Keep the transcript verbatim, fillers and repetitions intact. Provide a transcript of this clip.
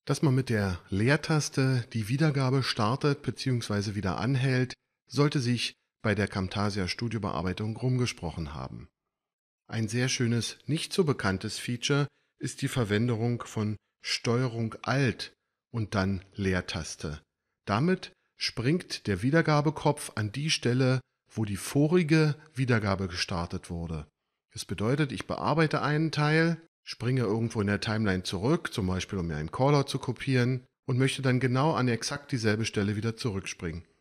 Dass man mit der Leertaste die Wiedergabe startet bzw. wieder anhält, sollte sich bei der Camtasia Studiobearbeitung rumgesprochen haben. Ein sehr schönes, nicht so bekanntes Feature ist die Verwendung von Steuerung Alt und dann Leertaste. Damit springt der Wiedergabekopf an die Stelle, wo die vorige Wiedergabe gestartet wurde. Das bedeutet, ich bearbeite einen Teil, springe irgendwo in der Timeline zurück, zum Beispiel um mir einen Callout zu kopieren, und möchte dann genau an exakt dieselbe Stelle wieder zurückspringen.